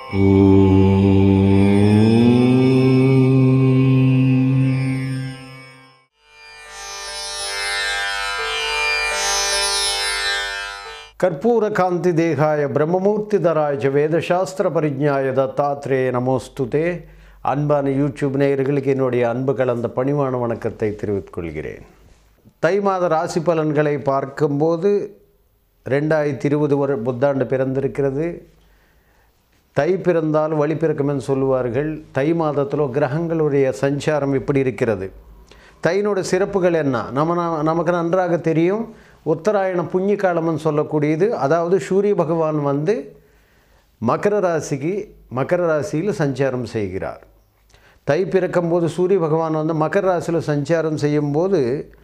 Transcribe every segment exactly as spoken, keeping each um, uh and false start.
कर्पूर कांति देहाय ब्रह्ममूर्तिधराय वेदशास्त्र परिज्ञाय दत्तात्रेय नमोस्तुते அன்பான யூடியூப் நேயர்களுக்கு என்னுடைய அன்பு கலந்த பணிவான வணக்கத்தை தெரிவித்துக் கொள்கிறேன். தை மாத ராசி பலன்களை பார்க்கும்போது ரெண்டாயிரத்தி இருபது வரை புத்தாண்டு பிறந்திருக்கிறது. தை பிறந்தால் வழி பிறக்கும் என்று சொல்லுவார்கள். தை மாதத்தில் கிரகங்களுடைய சஞ்சாரம் இப்படி இருக்கிறது. தையினுடைய சிறப்புகள் என்ன நம்ம நமக்கு நன்றாக தெரியும். உத்தராயண புண்ணிய காலம்னு சொல்லக்கூடியது. அதாவது சூரிய பகவான் வந்து மகர ராசிக்கு மகர ராசியில் சஞ்சாரம் செய்கிறார். தை பிறக்கும்போது சூரிய பகவான் வந்து மகர ராசியில் சஞ்சாரம் செய்யும்போது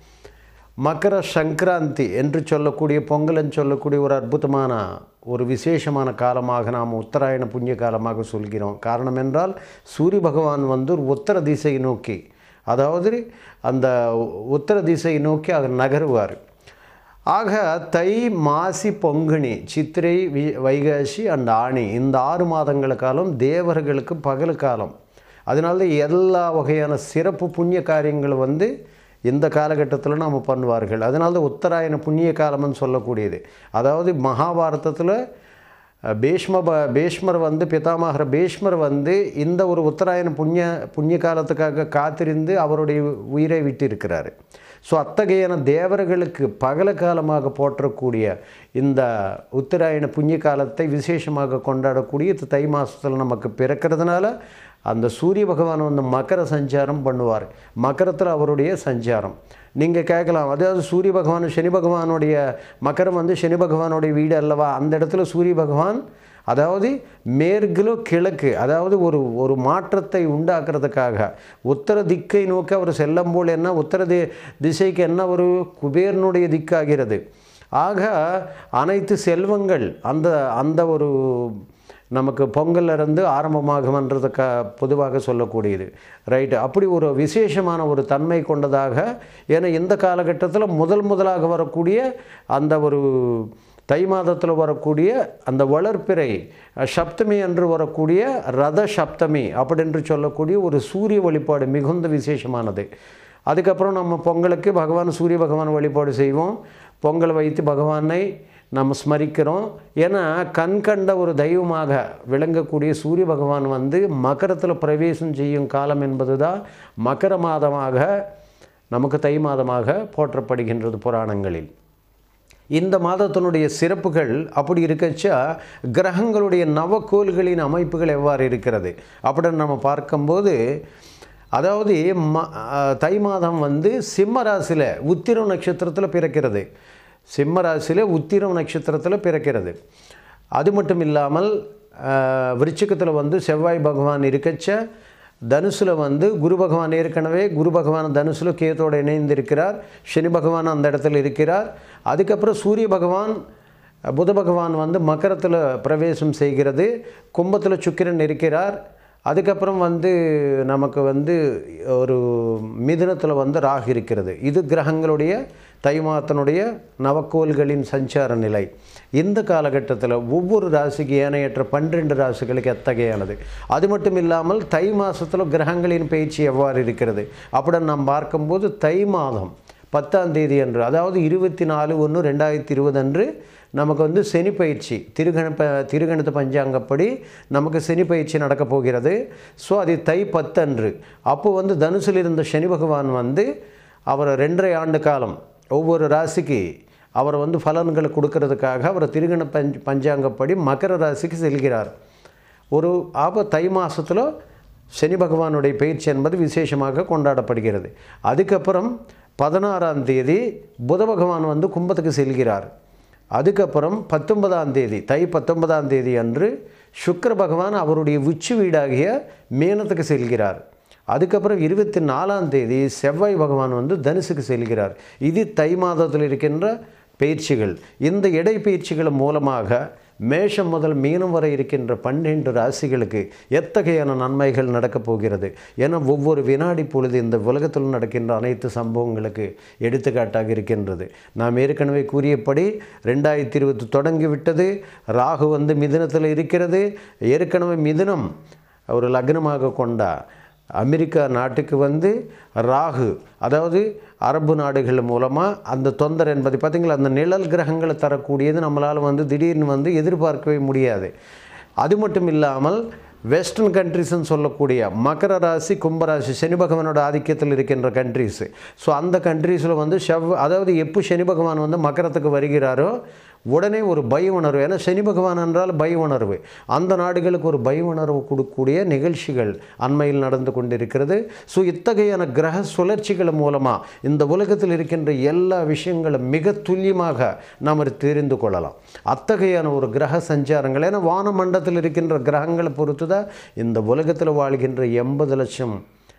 மகர சங்கராந்தி என்று சொல்லக்கூடிய பொங்கல்னு சொல்லக்கூடிய ஒரு அற்புதமான ஒரு விசேஷமான காலமாக நாம் உத்தராயண புண்ணிய காலமாக சொல்கிறோம். காரணம் என்றால் சூரிய பகவான் வந்து ஒரு உத்தர திசையை நோக்கி, அதாவது அந்த உத்தர திசையை நோக்கி அவர் நகருவார். ஆக தை மாசி பொங்கணி சித்திரை வி வைகாசி அண்ட் ஆணி இந்த ஆறு மாதங்கள காலம் தேவர்களுக்கு பகல் காலம். அதனால எல்லா வகையான சிறப்பு புண்ணிய காரியங்கள் வந்து இந்த காலகட்டத்தில் நாம் பண்ணுவார்கள். அதனால உத்தராயண புண்ணிய காலம்னு சொல்லக்கூடியது. அதாவது மகாபாரதத்தில் பீஷ்ம பீஷ்மர் வந்து பிதாமகர் பீஷ்மர் வந்து இந்த ஒரு உத்தராயண புண்ணிய புண்ணிய காலத்துக்காக காத்திருந்து அவருடைய உயிரை விட்டு இருக்கிறார். ஸோ அத்தகையான தேவர்களுக்கு பகல காலமாக போற்றக்கூடிய இந்த உத்தராயண புண்ணிய காலத்தை விசேஷமாக கொண்டாடக்கூடிய தை மாதத்தில் நமக்கு பிறக்கிறதுனால அந்த சூரிய பகவான் வந்து மகர சஞ்சாரம் பண்ணுவார். மகரத்தில் அவருடைய சஞ்சாரம் நீங்கள் கேட்கலாம், அதாவது சூரிய பகவான் சனி பகவானுடைய மகரம் வந்து சனி பகவானுடைய வீடு அல்லவா? அந்த இடத்துல சூரிய பகவான் அதாவது மேற்கிலோ கிழக்கு, அதாவது ஒரு ஒரு மாற்றத்தை உண்டாக்குறதுக்காக உத்தர திக்கை நோக்கி அவர் செல்லும் போல் என்ன உத்தர தி திசைக்கு என்ன ஒரு குபேரனுடைய திக்காகிறது. ஆக அனைத்து செல்வங்கள் அந்த அந்த ஒரு நமக்கு பொங்கலிருந்து ஆரம்பமாகும்ன்றதுக்கு பொதுவாக சொல்லக்கூடியது. ரைட்டு, அப்படி ஒரு விசேஷமான ஒரு தன்மை கொண்டதாக. ஏன்னா இந்த காலகட்டத்தில் முதல் முதலாக வரக்கூடிய அந்த ஒரு தை மாதத்தில் வரக்கூடிய அந்த வளர்ப்பிறை சப்தமி என்று வரக்கூடிய ரத சப்தமி அப்படின்று சொல்லக்கூடிய ஒரு சூரிய வழிபாடு மிகுந்த விசேஷமானது. அதுக்கப்புறம் நம்ம பொங்கலுக்கு பகவான் சூரிய பகவான் வழிபாடு செய்வோம். பொங்கல் வைத்து பகவானை நம்ம ஸ்மரிக்கிறோம். ஏன்னா கண் கண்ட ஒரு தெய்வமாக விளங்கக்கூடிய சூரிய பகவான் வந்து மகரத்தில் பிரவேசம் செய்யும் காலம் என்பது தான் மகர மாதமாக நமக்கு தை மாதமாக போற்றப்படுகின்றது புராணங்களில். இந்த மாதத்தினுடைய சிறப்புகள் அப்படி இருக்கச்சா கிரகங்களுடைய நவக்கோள்களின் அமைப்புகள் எவ்வாறு இருக்கிறது அப்படின்னு நம்ம பார்க்கும்போது, அதாவது ம தை மாதம் வந்து சிம்ம ராசியில் உத்திரம் நட்சத்திரத்தில் பிறக்கிறது. சிம்ம ராசியில் உத்திரம் நட்சத்திரத்தில் பிறக்கிறது. அது மட்டும் இல்லாமல் விருச்சிகத்தில் வந்து செவ்வாய் பகவான் இருக்கச்ச, தனுசில் வந்து குரு பகவான் ஏற்கனவே குரு பகவான் தனுசில் கேத்தோடு இணைந்திருக்கிறார். சனி பகவான் அந்த இடத்துல இருக்கிறார். அதுக்கப்புறம் சூரிய பகவான் புத பகவான் வந்து மகரத்தில் பிரவேசம் செய்கிறது. கும்பத்தில் சுக்கிரன் இருக்கிறார். அதுக்கப்புறம் வந்து நமக்கு வந்து ஒரு மிதுனத்தில் வந்து ராகு இருக்கிறது. இது கிரகங்களுடைய தை மாதத்தினுடைய நவக்கோள்களின் சஞ்சார நிலை. இந்த காலகட்டத்தில் ஒவ்வொரு ராசிக்கு ஏனையற்ற பன்னிரெண்டு ராசிகளுக்கு எத்தகையானது. அது மட்டும் இல்லாமல் தை மாதத்தில் கிரகங்களின் பயிற்சி எவ்வாறு இருக்கிறது அப்படின்னு நாம் பார்க்கும்போது தை மாதம் பத்தாம் தேதி அன்று, அதாவது இருபத்தி நாலு ஒன்று ரெண்டாயிரத்தி இருபது அன்று நமக்கு வந்து சனி பயிற்சி திருகண திருகணித பஞ்சாங்கப்படி நமக்கு சனி பயிற்சி நடக்கப் போகிறது. ஸோ அது தை பத்தன்று. அப்போது வந்து தனுசில் இருந்த சனி பகவான் வந்து அவர் ரெண்டரை ஆண்டு காலம் ஒவ்வொரு ராசிக்கு அவர் வந்து பலன்களை கொடுக்கறதுக்காக அவர் திருகண பஞ்ச் பஞ்சாங்கப்படி மகர ராசிக்கு செல்கிறார். ஒரு ஆப தை மாதத்தில் சனி பகவானுடைய பயிற்சி என்பது விசேஷமாக கொண்டாடப்படுகிறது. அதுக்கப்புறம் பதினாறாம் தேதி புத பகவான் வந்து கும்பத்துக்கு செல்கிறார். அதுக்கப்புறம் பத்தொன்பதாம் தேதி தை பத்தொன்பதாம் தேதி அன்று சுக்கிர பகவான் அவருடைய உச்சி வீடாகிய மீனத்துக்கு செல்கிறார். அதுக்கப்புறம் இருபத்தி நாலாம் தேதி செவ்வாய் பகவான் வந்து தனுசுக்கு செல்கிறார். இது தை மாதத்தில் இருக்கின்ற பயிற்சிகள். இந்த இடை பயிற்சிகள் மூலமாக மேஷம் முதல் மீனம் வரை இருக்கின்ற பன்னெண்டு ராசிகளுக்கு எத்தகையான நன்மைகள் நடக்கப் போகிறது என ஒவ்வொரு வினாடி பொழுது இந்த உலகத்தில் நடக்கின்ற அனைத்து சம்பவங்களுக்கு எடுத்துக்காட்டாக இருக்கின்றது. நாம் ஏற்கனவே கூறியபடி ரெண்டாயிரத்தி இருபது தொடங்கிவிட்டது. ராகு வந்து மிதுனத்தில் இருக்கிறது. ஏற்கனவே மிதுனம் ஒரு லக்னமாக கொண்ட அமெரிக்கா நாட்டுக்கு வந்து ராகு, அதாவது அரபு நாடுகள் மூலமாக அந்த தொந்தர் என்பதை பார்த்திங்களா, அந்த நிழல் கிரகங்களை தரக்கூடியது நம்மளால் வந்து திடீர்னு வந்து எதிர்பார்க்கவே முடியாது. அது மட்டும் இல்லாமல் வெஸ்டர்ன் கண்ட்ரிஸ்ன்னு சொல்லக்கூடிய மகர ராசி, கும்பராசி, சனி பகவானோட ஆதிக்கத்தில் இருக்கின்ற கண்ட்ரிஸு. ஸோ அந்த கண்ட்ரீஸில் வந்து செவ் அதாவது எப்போ சனி பகவான் வந்து மகரத்துக்கு வருகிறாரோ உடனே ஒரு பய உணர்வு, ஏன்னா சனி பகவான் என்றால் பய உணர்வு, அந்த நாடுகளுக்கு ஒரு பய உணர்வு கொடுக்கக்கூடிய நிகழ்ச்சிகள் அண்மையில் நடந்து கொண்டிருக்கிறது. ஸோ இத்தகையான கிரக சுழற்சிகள் மூலமாக இந்த உலகத்தில் இருக்கின்ற எல்லா விஷயங்களும் மிக துல்லியமாக நாம் தெரிந்து கொள்ளலாம். அத்தகையான ஒரு கிரக சஞ்சாரங்கள், ஏன்னா வானமண்டலத்தில் இருக்கின்ற கிரகங்களை பொறுத்து தான் இந்த உலகத்தில் வாழ்கின்ற எண்பது லட்சம்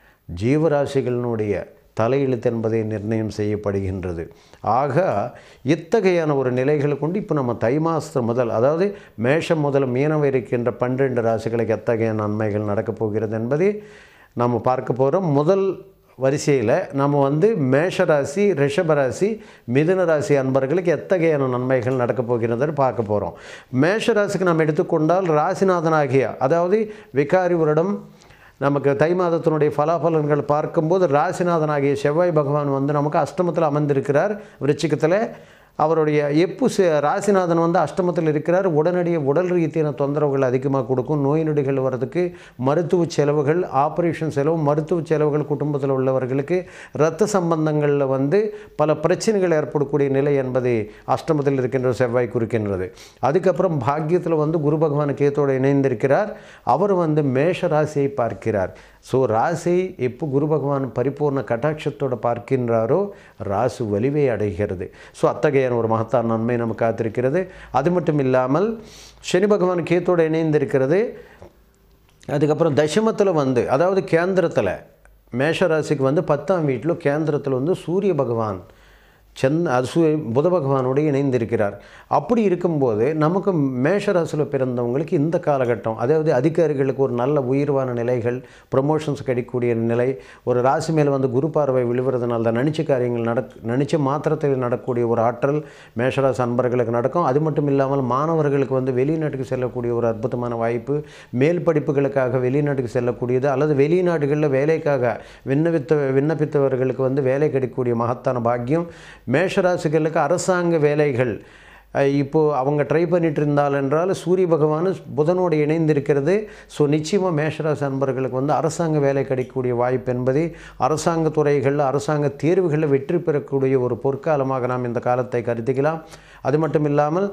ஜீவராசிகளினுடைய தலையெழுத்து என்பதை நிர்ணயம் செய்யப்படுகின்றது. ஆக இத்தகையான ஒரு நிலைகளை கொண்டு இப்போ நம்ம தை மாதம் முதல், அதாவது மேஷம் முதல் மீனம் இருக்கின்ற பன்னிரண்டு ராசிகளுக்கு எத்தகைய நன்மைகள் நடக்கப் போகிறது என்பதை நம்ம பார்க்க போகிறோம். முதல் வரிசையில் நம்ம வந்து மேஷராசி, ரிஷபராசி, மிதுன ராசி அன்பர்களுக்கு எத்தகையான நன்மைகள் நடக்கப் போகிறதுன்னு பார்க்க போகிறோம். மேஷராசிக்கு நம்ம எடுத்துக்கொண்டால் ராசிநாதனாகிய, அதாவது விகாரி வருடம் நமக்கு தை மாதத்தினுடைய பலாபலன்கள் பார்க்கும்போது ராசிநாதனாகிய செவ்வாய் பகவான் வந்து நமக்கு அஷ்டமத்தில் அமர்ந்திருக்கிறார். விருச்சிகத்தில் அவருடைய எப்பு ராசிநாதன் வந்து அஷ்டமத்தில் இருக்கிறார். உடனடியாக உடல் ரீதியான தொந்தரவுகள் அதிகமாக கொடுக்கும். நோய் நொடிகள் வர்றதுக்கு மருத்துவ செலவுகள், ஆப்ரேஷன் செலவு, மருத்துவ செலவுகள், குடும்பத்தில் உள்ளவர்களுக்கு இரத்த சம்பந்தங்களில் வந்து பல பிரச்சனைகள் ஏற்படக்கூடிய நிலை என்பதை அஷ்டமத்தில் இருக்கின்ற செவ்வாய் குறிக்கின்றது. அதுக்கப்புறம் பாக்கியத்தில் வந்து குரு பகவான் கேத்தோடு இணைந்திருக்கிறார். அவர் வந்து மேஷ ராசியை பார்க்கிறார். ஸோ ராசி எப்போ குரு பகவான் பரிபூர்ண கட்டாட்சத்தோடு பார்க்கின்றாரோ ராசி வலிவை அடைகிறது. ஸோ அத்தகைய ஒரு மகத்தான நன்மை நமக்கு காத்திருக்கிறது. அது மட்டும் இல்லாமல் சனி பகவான் கேத்தோடு இணைந்திருக்கிறது. அதுக்கப்புறம் தசமத்தில் வந்து, அதாவது கேந்திரத்தில், மேஷராசிக்கு வந்து பத்தாம் வீட்டில் கேந்திரத்தில் வந்து சூரிய பகவான் சந்த் அது சூ புத பகவானோடு இணைந்திருக்கிறார். அப்படி இருக்கும்போது நமக்கு மேஷராசியில் பிறந்தவங்களுக்கு இந்த காலகட்டம், அதாவது அதிகாரிகளுக்கு ஒரு நல்ல உயர்வான நிலைகள், ப்ரொமோஷன்ஸ் கிடைக்கக்கூடிய நிலை, ஒரு ராசி மேலே வந்து குரு பார்வை விழுவுறதுனால தான் நினச்ச காரியங்கள் நடக் நினச்ச மாத்திரத்தில் நடக்கக்கூடிய ஒரு ஆற்றல் மேஷராசி அன்பர்களுக்கு நடக்கும். அது மட்டும் இல்லாமல் மாணவர்களுக்கு வந்து வெளிநாட்டுக்கு செல்லக்கூடிய ஒரு அற்புதமான வாய்ப்பு, மேல் படிப்புகளுக்காக வெளிநாட்டுக்கு செல்லக்கூடியது, அல்லது வெளிநாடுகளில் வேலைக்காக விண்ணப்பித்த விண்ணப்பித்தவர்களுக்கு வந்து வேலை கிடைக்கக்கூடிய மகத்தான பாக்கியம். மேஷராசிகளுக்கு அரசாங்க வேலைகள் இப்போது அவங்க ட்ரை பண்ணிட்டு இருந்தால் என்றால் சூரிய பகவான் புதனோடு இணைந்திருக்கிறது. ஸோ நிச்சயமாக மேஷராசி அன்பர்களுக்கு வந்து அரசாங்க வேலை கிடைக்கக்கூடிய வாய்ப்பு என்பது, அரசாங்க துறைகளில், அரசாங்க தேர்வுகளில் வெற்றி பெறக்கூடிய ஒரு பொற்காலமாக நாம் இந்த காலத்தை கருதிக்கலாம். அது மட்டும் இல்லாமல்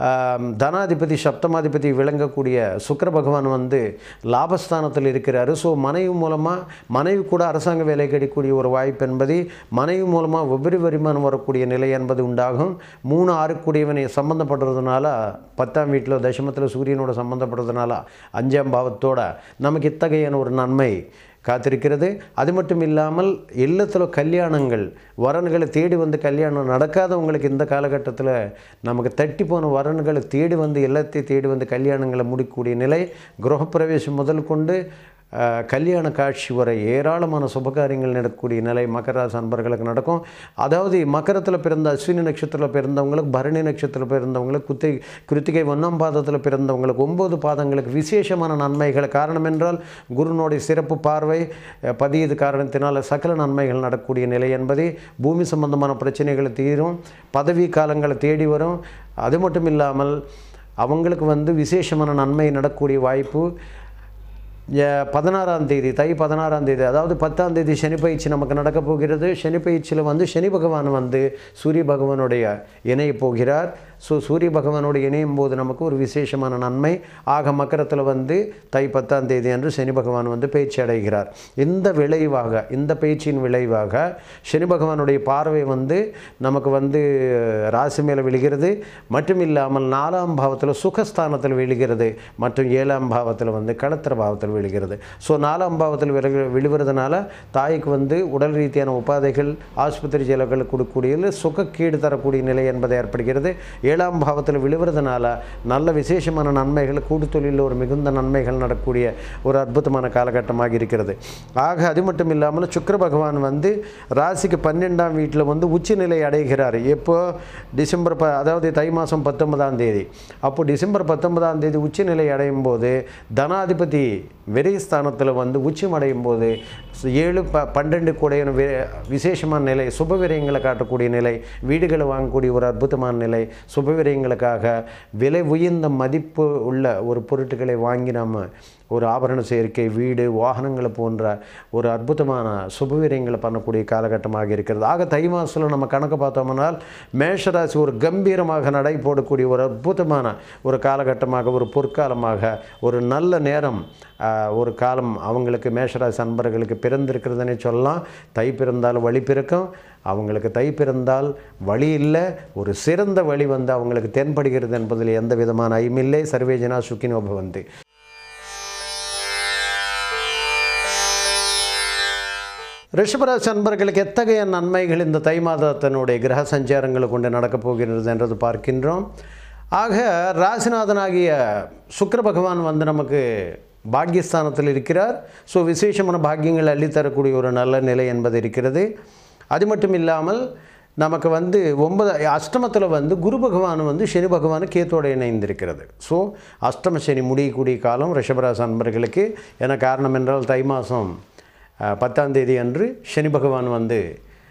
தனாதிபதி, சப்தமாதிபதி விளங்கக்கூடிய சுக்கிர பகவான் வந்து லாபஸ்தானத்தில் இருக்கிறார். ஸோ மனைவி மூலமாக, மனைவி கூட அரசாங்க வேலை கிடைக்கக்கூடிய ஒரு வாய்ப்பு என்பது, மனைவி மூலமாக உபரி வருமானம் வரக்கூடிய நிலை என்பது உண்டாகும். மூணு ஆறுக்குடையவனை சம்பந்தப்படுறதுனால, பத்தாம் வீட்டில் தசமத்தில் சூரியனோட சம்பந்தப்படுறதுனால அஞ்சாம் பாவத்தோட நமக்கு இத்தகைய ஒரு நன்மை காத்திருக்கிறது. அது மட்டும் இல்லாமல் இல்லத்தில் கல்யாணங்கள், வரன்களை தேடி வந்து கல்யாணம் நடக்காதவங்களுக்கு இந்த காலகட்டத்தில் நமக்கு தட்டி போன வரன்களை தேடி வந்து எல்லாத்தையும் தேடி வந்து கல்யாணங்களை முடிக்கக்கூடிய நிலை, கிரகப்பிரவேசம் முதல் கொண்டு கல்யாண காட்சி வரை ஏராளமான சுபகாரியங்கள் நடக்கக்கூடிய நிலை மகராசி அன்பர்களுக்கு நடக்கும். அதாவது மகரத்தில் பிறந்த அஸ்வினி நட்சத்திரத்தில் பிறந்தவங்களுக்கு, பரணி நட்சத்திரத்தில் பிறந்தவங்களுக்கு, குத்தை கிருத்திகை ஒன்றாம் பாதத்தில் பிறந்தவங்களுக்கு, ஒம்பது பாதங்களுக்கு விசேஷமான நன்மைகள். காரணம் என்றால் குருனுடைய சிறப்பு பார்வை பதியது காரணத்தினால் சகல நன்மைகள் நடக்கக்கூடிய நிலை என்பதை, பூமி சம்பந்தமான பிரச்சனைகளை தீரும், பதவி காலங்களை தேடி வரும். அது மட்டும் இல்லாமல் அவங்களுக்கு வந்து விசேஷமான நன்மை நடக்கக்கூடிய வாய்ப்பு. பதினாறாம் தேதி, தை பதினாறாம் தேதி, அதாவது பத்தாம் தேதி சனி பயிற்சி நமக்கு நடக்கப் போகிறது. சனி பயிற்சியில் வந்து சனி பகவான் வந்து சூரிய பகவானுடைய இணைய போகிறார். ஸோ சூரிய பகவானோடு இணையும் போது நமக்கு ஒரு விசேஷமான நன்மை. ஆக மக்கரத்தில் வந்து தை பத்தாம் தேதி அன்று சனி பகவான் வந்து பயிற்சி அடைகிறார். இந்த விளைவாக, இந்த பயிற்சியின் விளைவாக சனி பகவானுடைய பார்வை வந்து நமக்கு வந்து ராசி மேலே விழுகிறது. மட்டும் இல்லாமல் நாலாம் பாவத்தில் சுகஸ்தானத்தில் விழுகிறது, மற்றும் ஏழாம் பாவத்தில் வந்து களத்திர பாவத்தில் விழுகிறது. ஸோ நாலாம் பாவத்தில் விழு விழுவுறதுனால தாய்க்கு வந்து உடல் ரீதியான உபாதைகள், ஆஸ்பத்திரி செலவுகள் கொடுக்கக்கூடியதில் சுகக்கீடு தரக்கூடிய நிலை என்பது ஏற்படுகிறது. ஏழாம் பாவத்தில் விழுவுறதுனால நல்ல விசேஷமான நன்மைகள், கூட்டு தொழிலில் ஒரு மிகுந்த நன்மைகள் நடக்கக்கூடிய ஒரு அற்புதமான காலகட்டமாக இருக்கிறது. ஆக அது மட்டும் இல்லாமல் சுக்கிர பகவான் வந்து ராசிக்கு பன்னெண்டாம் வீட்டில் வந்து உச்சநிலை அடைகிறார். எப்போ? டிசம்பர் ப அதாவது தை மாதம் பத்தொன்பதாம் தேதி. அப்போ டிசம்பர் பத்தொன்பதாம் தேதி உச்சநிலை அடையும் போது தனாதிபதி விரயஸ்தானத்தில் வந்து உச்சம் அடையும் போது ஏழு ப பன்னெண்டு கூடைய விசேஷமான நிலை, சுப விரயங்களை காட்டக்கூடிய நிலை, வீடுகளை வாங்கக்கூடிய ஒரு அற்புதமான நிலை, சுப விரயங்களுக்காக விலை உயர்ந்த மதிப்பு உள்ள ஒரு பொருட்களை வாங்கி நம்ம ஒரு ஆபரண சேர்க்கை, வீடு, வாகனங்களை போன்ற ஒரு அற்புதமான சுபவீரியங்களை பண்ணக்கூடிய காலகட்டமாக இருக்கிறது. ஆக தை மாதத்தில் நம்ம கணக்கு பார்த்தோம்னால் மேஷராசி ஒரு கம்பீரமாக நடை போடக்கூடிய ஒரு அற்புதமான ஒரு காலகட்டமாக, ஒரு பொற்காலமாக, ஒரு நல்ல நேரம், ஒரு காலம் அவங்களுக்கு மேஷராசி அன்பர்களுக்கு பிறந்திருக்கிறதுனே சொல்லலாம். தை பிறந்தால் வழி பிறக்கும். அவங்களுக்கு தை பிறந்தால் வழி இல்லை, ஒரு சிறந்த வழி வந்து அவங்களுக்கு தென்படுகிறது என்பதில் எந்த விதமான ஐயமில்லை. சர்வேஜனா சுக்கினோ பவந்து. ரிஷபராசி அன்பர்களுக்கு எத்தகைய நன்மைகள் இந்த தை மாதத்தினுடைய கிரக சஞ்சாரங்களை கொண்டு நடக்கப் போகிறது என்றது பார்க்கின்றோம். ஆக ராசிநாதனாகிய சுக்கிர பகவான் வந்து நமக்கு பாக்கியஸ்தானத்தில் இருக்கிறார். ஸோ விசேஷமான பாக்கியங்கள் அள்ளித்தரக்கூடிய ஒரு நல்ல நிலை என்பது இருக்கிறது. அது மட்டும் இல்லாமல் நமக்கு வந்து ஒன்பது அஷ்டமத்தில் வந்து குரு பகவான் வந்து சனி பகவான் கேத்தோடு இணைந்திருக்கிறது. ஸோ அஷ்டம சனி முடியக்கூடிய காலம் ரிஷபராசி அன்பர்களுக்கு. என காரணம் என்றால் தை மாதம் பத்தாம் தேதி அன்று சனி பகவான் வந்து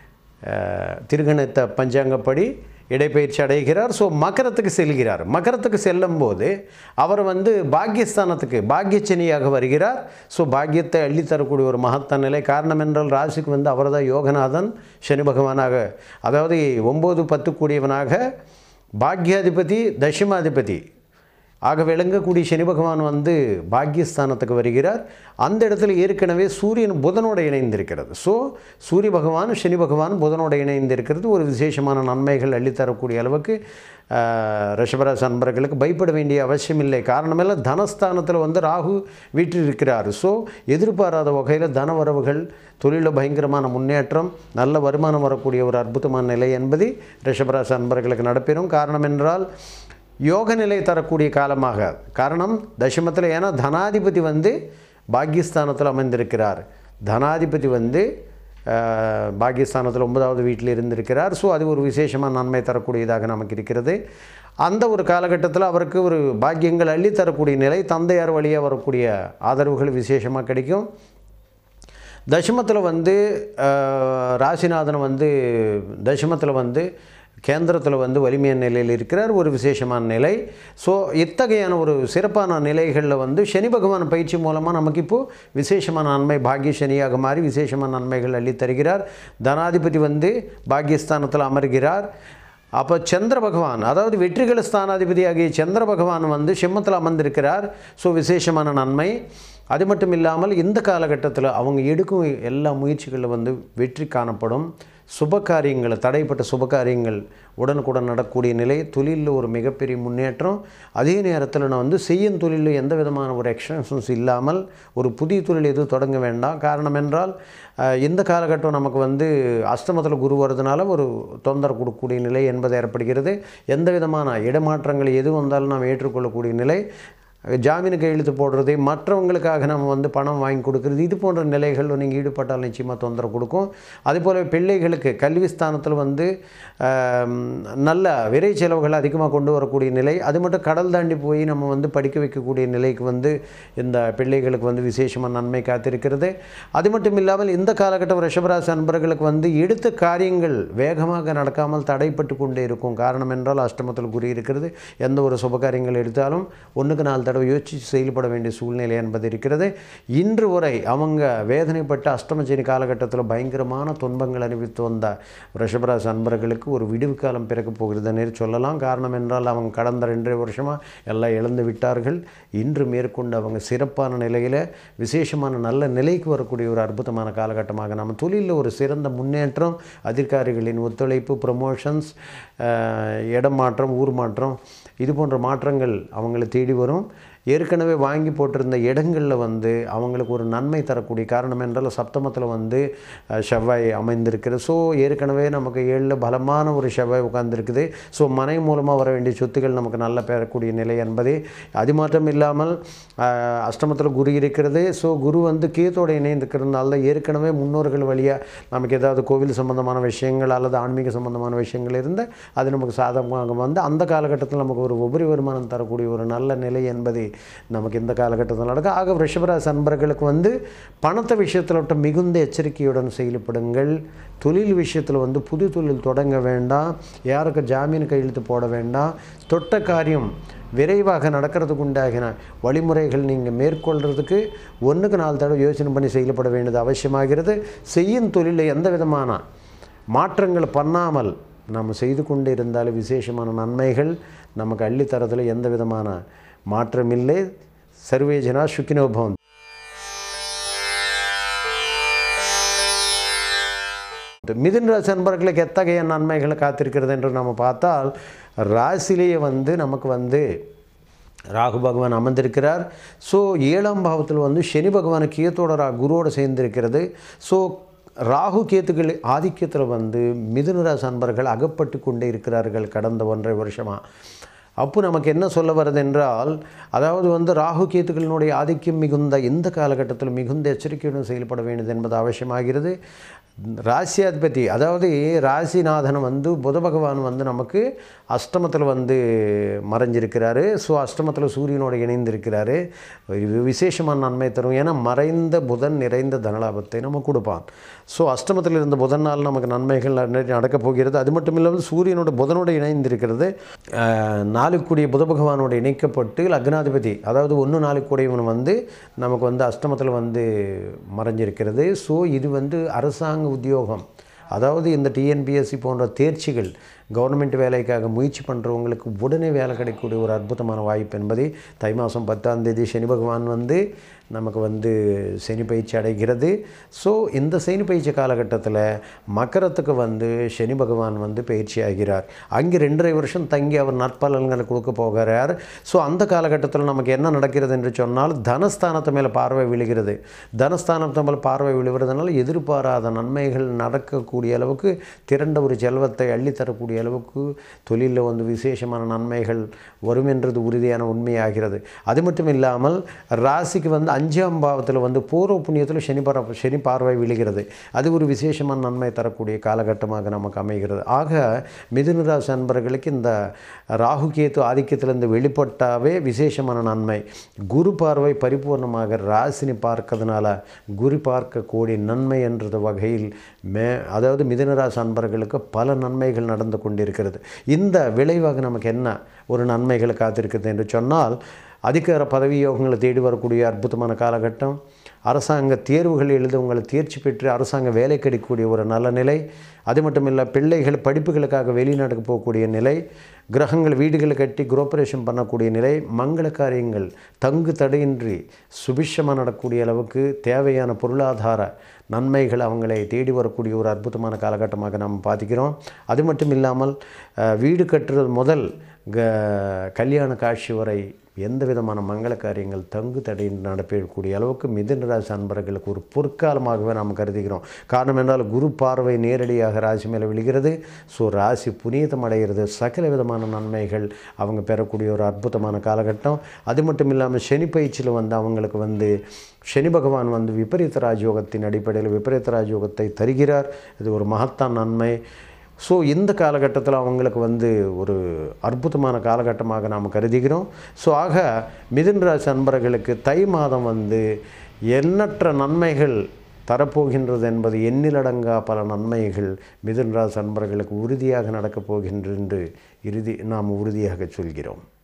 திருகணித்த பஞ்சாங்கப்படி இடைப்பயிற்சி அடைகிறார். ஸோ மகரத்துக்கு செல்கிறார். மகரத்துக்கு செல்லும் போது அவர் வந்து பாக்கியஸ்தானத்துக்கு பாக்கியச்சனியாக வருகிறார். ஸோ பாக்கியத்தை அள்ளித்தரக்கூடிய ஒரு மகத்தான நிலை. காரணம் என்றால் ராசிக்கு வந்து அவர் தான் யோகநாதன் சனி பகவானாக, அதாவது ஒம்பது பத்து கூடியவனாக பாக்கியாதிபதி தசமாதிபதி ஆக விளங்கக்கூடிய சனி பகவான் வந்து பாக்கியஸ்தானத்துக்கு வருகிறார். அந்த இடத்துல ஏற்கனவே சூரியன் புதனோடு இணைந்திருக்கிறது. ஸோ சூரிய பகவான் சனி பகவான் புதனோடு இணைந்திருக்கிறது ஒரு விசேஷமான நன்மைகள் அள்ளித்தரக்கூடிய அளவுக்கு ரிஷபராசி அன்பர்களுக்கு பயப்பட வேண்டிய அவசியம் இல்லை. காரணமெல்லாம் தனஸ்தானத்தில் வந்து ராகு வீட்டில் இருக்கிறார். ஸோ எதிர்பாராத வகையில் தன வரவுகள், தொழிலில் பயங்கரமான முன்னேற்றம், நல்ல வருமானம் வரக்கூடிய ஒரு அற்புதமான நிலை என்பது ரிஷபராசி அன்பர்களுக்கு நடப்பெறும். காரணம் என்றால் யோக நிலை தரக்கூடிய காலமாக. காரணம் தசமத்தில், ஏன்னா தனாதிபதி வந்து பாக்கியஸ்தானத்தில் அமைந்திருக்கிறார். தனாதிபதி வந்து பாக்கியஸ்தானத்தில் ஒன்பதாவது வீட்டில் இருந்திருக்கிறார். ஸோ அது ஒரு விசேஷமாக நன்மை தரக்கூடியதாக நமக்கு இருக்கிறது. அந்த ஒரு காலகட்டத்தில் அவருக்கு ஒரு பாக்கியங்கள் அள்ளி தரக்கூடிய நிலை, தந்தையார் வழியாக வரக்கூடிய ஆதரவுகள் விசேஷமாக கிடைக்கும். தசமத்தில் வந்து ராசிநாதன் வந்து தசமத்தில் வந்து கேந்திரத்தில் வந்து வலிமையான நிலையில் இருக்கிறார், ஒரு விசேஷமான நிலை. ஸோ இத்தகையான ஒரு சிறப்பான நிலைகளில் வந்து சனி பகவான் பயிற்சி மூலமாக நமக்கு இப்போது விசேஷமான நன்மை, பாக்கிய சனியாக மாறி விசேஷமான நன்மைகள் அள்ளித்தருகிறார். தனாதிபதி வந்து பாக்கியஸ்தானத்தில் அமர்கிறார். அப்போ சந்திர பகவான், அதாவது வெற்றிகள் ஸ்தானாதிபதி ஆகிய சந்திர பகவான் வந்து சிம்மத்தில் அமர்ந்திருக்கிறார். ஸோ விசேஷமான நன்மை. அது மட்டும் இல்லாமல் இந்த காலகட்டத்தில் அவங்க எடுக்கும் எல்லா முயற்சிகளில் வந்து வெற்றி காணப்படும். சுபகாரியங்கள், தடைப்பட்ட சுபகாரியங்கள் உடனுக்குடன் நடக்கக்கூடிய நிலை, தொழிலில் ஒரு மிகப்பெரிய முன்னேற்றம். அதே நேரத்தில் நான் வந்து செய்யும் தொழிலில் எந்த விதமான ஒரு எக்ஸ்டென்ஷன்ஸ் இல்லாமல் ஒரு புதிய தொழில் எதுவும் தொடங்க வேண்டாம். காரணம் என்றால் இந்த காலகட்டம் நமக்கு வந்து அஷ்டமத்தில் குரு வருதுனால ஒரு தொந்தரவு கொடுக்கக்கூடிய நிலை என்பது ஏற்படுகிறது. எந்த விதமான இடமாற்றங்கள் எது வந்தாலும் நாம் ஏற்றுக்கொள்ளக்கூடிய நிலை. ஜாமீனுக்கு எழுத்து போடுறது, மற்றவங்களுக்காக நம்ம வந்து பணம் வாங்கி கொடுக்குறது, இது போன்ற நிலைகளில் நீங்கள் ஈடுபட்டால் நிச்சயமாக தொந்தரவு கொடுக்கும். அதேபோல் பிள்ளைகளுக்கு கல்வி ஸ்தானத்தில் வந்து நல்ல விரை செலவுகள் அதிகமாக கொண்டு வரக்கூடிய நிலை. அது மட்டும் கடல் தாண்டி போய் நம்ம வந்து படிக்க வைக்கக்கூடிய நிலைக்கு வந்து இந்த பிள்ளைகளுக்கு வந்து விசேஷமாக நன்மை காத்திருக்கிறது. அது மட்டும் இல்லாமல் இந்த காலகட்டம் ரிஷபராசி அன்பர்களுக்கு வந்து எடுத்த காரியங்கள் வேகமாக நடக்காமல் தடைப்பட்டு கொண்டே இருக்கும். காரணம் என்றால் அஷ்டமத்தில் குறி இருக்கிறது. எந்த ஒரு சுபகாரியங்கள் எடுத்தாலும் ஒன்றுக்கு நாலு தடவை யோசித்து செயல்பட வேண்டிய சூழ்நிலை என்பது இருக்கிறது. இன்று வரை அவங்க வேதனைப்பட்ட அஷ்டமச்சனி காலகட்டத்தில் பயங்கரமான துன்பங்கள் அனுபவித்து வந்த ரிஷபராசி அன்பர்களுக்கு ஒரு விடுவு காலம் பிறக்கப் போகிறதுன்னு சொல்லலாம். காரணம் என்றால் அவங்க கடந்த ரெண்டரை வருஷமாக எல்லாம் இழந்து விட்டார்கள். இன்று மேற்கொண்டு அவங்க சிறப்பான நிலையில் விசேஷமான நல்ல நிலைக்கு வரக்கூடிய ஒரு அற்புதமான காலகட்டமாக நம்ம தொழிலில் ஒரு சிறந்த முன்னேற்றம், அதிகாரிகளின் ஒத்துழைப்பு, ப்ரமோஷன்ஸ், இடம் மாற்றம், ஊர் மாற்றம், இது போன்ற மாற்றங்கள் அவங்களை தேடி வரும். ஏற்கனவே வாங்கி போட்டிருந்த இடங்களில் வந்து அவங்களுக்கு ஒரு நன்மை தரக்கூடிய காரணம் என்றால் சப்தமத்தில் வந்து செவ்வாய் அமைந்திருக்கிறது. ஸோ ஏற்கனவே நமக்கு ஏழில் பலமான ஒரு செவ்வாய் உட்கார்ந்துருக்குது. ஸோ மனை மூலமாக வர வேண்டிய சொத்துக்கள் நமக்கு நல்ல பெறக்கூடிய நிலை என்பதே. அது மாத்திரம் இல்லாமல் அஷ்டமத்தில் குரு இருக்கிறது. ஸோ குரு வந்து கேத்தோடு இணைந்திருக்கிறதுனால தான் ஏற்கனவே முன்னோர்கள் வழியாக நமக்கு ஏதாவது கோவில் சம்பந்தமான விஷயங்கள் அல்லது ஆன்மீக சம்பந்தமான விஷயங்கள் இருந்தால் அது நமக்கு சாதகமாக வந்து அந்த காலகட்டத்தில் நமக்கு ஒரு உபரி வருமானம் தரக்கூடிய ஒரு நல்ல நிலை என்பது நமக்கு இந்த காலகட்டத்தில் நடக்கும். ஆக ரிஷபராசி அன்பர்களுக்கு வந்து பணத்தை விஷயத்தில் விட்டு மிகுந்த எச்சரிக்கையுடன் செயல்படுங்கள். தொழில் விஷயத்தில் வந்து புது தொழில் தொடங்க வேண்டாம். யாருக்கு ஜாமீன் கையெழுத்து போட வேண்டாம். தொட்ட காரியம் விரைவாக நடக்கிறதுக்கு உண்டாகின வழிமுறைகள் நீங்கள் மேற்கொள்கிறதுக்கு ஒன்றுக்கு நாலு தடவை யோசனை பண்ணி செயல்பட வேண்டியது அவசியமாகிறது. செய்யும் தொழிலில் எந்த விதமான மாற்றங்கள் பண்ணாமல் நம்ம செய்து கொண்டு இருந்தாலும் விசேஷமான நன்மைகள் நமக்கு அள்ளித்தரத்தில் எந்த விதமான மாற்றமில்லை. சர்வேஜனா சுக்கினோ பவந்து. மிதுன ராசி அன்பர்களுக்கு எத்தகைய நன்மைகளை காத்திருக்கிறது என்று நம்ம பார்த்தால் ராசிலேயே வந்து நமக்கு வந்து ராகு பகவான் அமர்ந்திருக்கிறார். ஸோ ஏழாம் பாவத்தில் வந்து சனி பகவான் கேத்தோட ரா குருவோடு சேர்ந்திருக்கிறது. ஸோ ராகு கேத்துக்கள் ஆதிக்கத்தில் வந்து மிதுன ராசி அன்பர்கள் அகப்பட்டு கொண்டே இருக்கிறார்கள் கடந்த ஒன்றரை வருஷமாக. அப்போ நமக்கு என்ன சொல்ல வருது என்றால், அதாவது வந்து ராகு கேத்துக்களினுடைய ஆதிக்கம் மிகுந்த இந்த காலகட்டத்தில் மிகுந்த எச்சரிக்கையுடன் செயல்பட வேண்டியது என்பது அவசியமாகிறது. ராசியாதிபதி அதாவது ராசிநாதன் வந்து புத பகவான் வந்து நமக்கு அஷ்டமத்தில் வந்து மறைஞ்சிருக்கிறாரு. ஸோ அஷ்டமத்தில் சூரியனோடு இணைந்திருக்கிறாரு. விசேஷமான நன்மை தரும். ஏன்னா மறைந்த புதன் நிறைந்த தனலாபத்தை நம்ம கொடுப்பான். ஸோ அஷ்டமத்தில் இருந்த புதனால் நமக்கு நன்மைகள் நடக்கப் போகிறது. அது மட்டும் இல்லாமல் சூரியனோட புதனோடு இணைந்திருக்கிறது. நாளுக்குடிய புத பகவானோடு இணைக்கப்பட்டு லக்னாதிபதி அதாவது ஒன்று நாளுக்குடையவன் வந்து நமக்கு வந்து அஷ்டமத்தில் வந்து மறைஞ்சிருக்கிறது. ஸோ இது வந்து அரசாங்க உத்தியோகம் அதாவது இந்த டிஎன்பிஎஸ்சி போன்ற தேர்ச்சிகள் கவர்மெண்ட் வேலைக்காக முயற்சி பண்ணுறவங்களுக்கு உடனே வேலை கிடைக்கக்கூடிய ஒரு அற்புதமான வாய்ப்பு என்பதை தை மாதம் பத்தாம் தேதி சனி பகவான் வந்து நமக்கு வந்து சனி பயிற்சி அடைகிறது. ஸோ இந்த சனி பயிற்சி காலகட்டத்தில் மக்கரத்துக்கு வந்து சனி பகவான் வந்து பயிற்சி ஆகிறார். அங்கே ரெண்டரை வருஷம் தங்கி அவர் நற்பலன்களை கொடுக்க போகிறார். ஸோ அந்த காலகட்டத்தில் நமக்கு என்ன நடக்கிறது என்று சொன்னால் தனஸ்தானத்து மேலே பார்வை விழுகிறது. தனஸ்தானத்து மேலே பார்வை விழுகிறதுனால எதிர்பாராத நன்மைகள் நடக்கக்கூடிய அளவுக்கு திரண்ட ஒரு செல்வத்தை அள்ளித்தரக்கூடிய அளவுக்கு தொழிலில் வந்து விசேஷமான நன்மைகள் வரும் என்றது உறுதியான உண்மையாகிறது. அது மட்டும் இல்லாமல் ராசிக்கு வந்து அஞ்சாம் பாவத்தில் வந்து பூர்வ புண்ணியத்தில் சனி பர சனி பார்வை விழுகிறது. அது ஒரு விசேஷமான நன்மை தரக்கூடிய காலகட்டமாக நமக்கு அமைகிறது. ஆக மிதுன ராசி அன்பர்களுக்கு இந்த ராகு கேத்து ஆதிக்கத்திலிருந்து வெளிப்பட்டாவே விசேஷமான நன்மை. குரு பார்வை பரிபூர்ணமாக ராசினி பார்க்கறதுனால குரு பார்க்க கூடிய நன்மை என்றது வகையில் மே அதாவது மிதுன ராசி அன்பர்களுக்கு பல நன்மைகள் நடந்து கொண்டிருக்கிறது. இந்த விளைவாக நமக்கு என்ன ஒரு நன்மைகள் காத்திருக்கிறது என்று சொன்னால், அதிகார பதவி யோகங்களை தேடி வரக்கூடிய அற்புதமான காலகட்டம். அரசாங்க தேர்வுகள் எழுத உங்களை தேர்ச்சி பெற்று அரசாங்க வேலை கிடைக்கக்கூடிய ஒரு நல்ல நிலை. அது மட்டும் இல்லை பிள்ளைகள் படிப்புகளுக்காக வெளிநாட்டுக்கு போகக்கூடிய நிலை. கிரகங்கள் வீடுகளை கட்டி குரோபரேஷன் பண்ணக்கூடிய நிலை. மங்கள காரியங்கள் தங்கு தடையின்றி சுபிஷமாக நடக்கக்கூடிய அளவுக்கு தேவையான பொருளாதார நன்மைகள் அவங்களை தேடி வரக்கூடிய ஒரு அற்புதமான காலகட்டமாக நாம் பார்த்துக்கிறோம். அது மட்டும் இல்லாமல் வீடு கட்டுறது முதல் க கல்யாண காட்சி வரை எந்த விதமான மங்கள காரியங்கள் தங்கு தடையின்றி நடப்பக்கூடிய அளவுக்கு மிதுன ராசி அன்பர்களுக்கு ஒரு பொற்காலமாகவே நாம் கருதுகிறோம். காரணம் என்றால் குரு பார்வை நேரடியாக ராசி மேலே விழுகிறது. ஸோ ராசி புனிதம் அடைகிறது. சகல விதமான நன்மைகள் அவங்க பெறக்கூடிய ஒரு அற்புதமான காலகட்டம். அது மட்டும் இல்லாமல் சனி பயிற்சியில் வந்து அவங்களுக்கு வந்து சனி பகவான் வந்து விபரீத ராஜயோகத்தின் அடிப்படையில் விபரீத ராஜயோகத்தை தருகிறார். இது ஒரு மகத்தான் நன்மை. ஸோ இந்த காலகட்டத்தில் அவங்களுக்கு வந்து ஒரு அற்புதமான காலகட்டமாக நாம் கருதுகிறோம். ஸோ ஆக மிதுன ராசி அன்பர்களுக்கு தை மாதம் வந்து எண்ணற்ற நன்மைகள் தரப்போகின்றது என்பது எண்ணிலடங்கா பல நன்மைகள் மிதுன ராசி அன்பர்களுக்கு உறுதியாக நடக்கப் போகின்றது என்று இறுதி நாம் உறுதியாக சொல்கிறோம்.